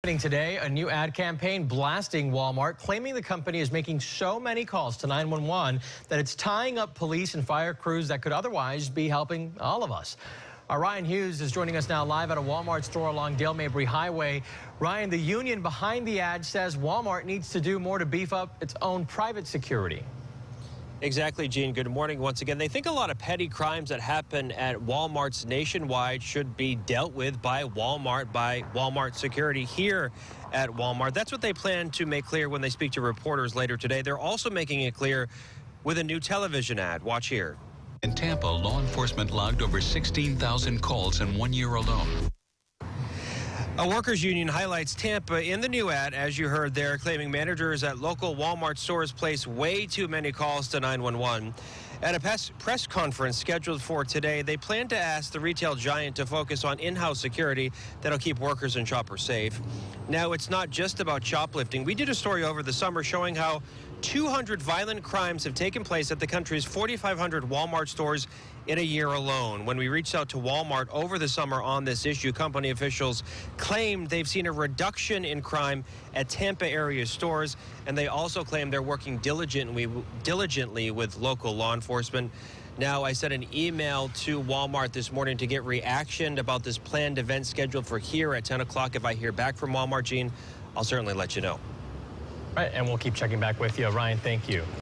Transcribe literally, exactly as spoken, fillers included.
Today, a new ad campaign blasting Walmart, claiming the company is making so many calls to nine one one that it's tying up police and fire crews that could otherwise be helping all of us. Our Ryan Hughes is joining us now live at a Walmart store along Dale Mabry Highway. Ryan, the union behind the ad says Walmart needs to do more to beef up its own private security. Exactly, Gene. Good morning once again. They think a lot of petty crimes that happen at Walmarts nationwide should be dealt with by Walmart, by Walmart security here at Walmart. That's what they plan to make clear when they speak to reporters later today. They're also making it clear with a new television ad. Watch here. In Tampa, law enforcement logged over sixteen thousand calls in one year alone. A workers' union highlights Tampa in the new ad, as you heard there, claiming managers at local Walmart stores place way too many calls to nine one one. At a press conference scheduled for today, they plan to ask the retail giant to focus on in-house security that'll keep workers and shoppers safe. Now, it's not just about shoplifting. We did a story over the summer showing how two hundred violent crimes have taken place at the country's forty-five hundred Walmart stores in a year alone. When we reached out to Walmart over the summer on this issue, company officials claimed they've seen a reduction in crime at Tampa area stores, and they also claim they're working diligently, diligently with local law enforcement. Now, I sent an email to Walmart this morning to get reaction about this planned event scheduled for here at ten o'clock. If I hear back from Walmart, Gene, I'll certainly let you know. Right, and we'll keep checking back with you. Ryan, thank you.